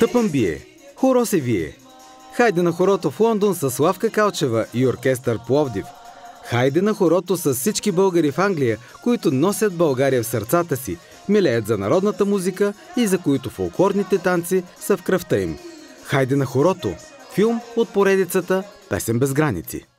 Тъпън бие, хоро се вие. Хайде на хорото в Лондон с Славка Калчева и оркестър Пловдив. Хайде на хорото с всички българи в Англия, които носят България в сърцата си, милеят за народната музика и за които фолклорните танци са в кръвта им. Хайде на хорото! Филм от поредицата "Песен без граници".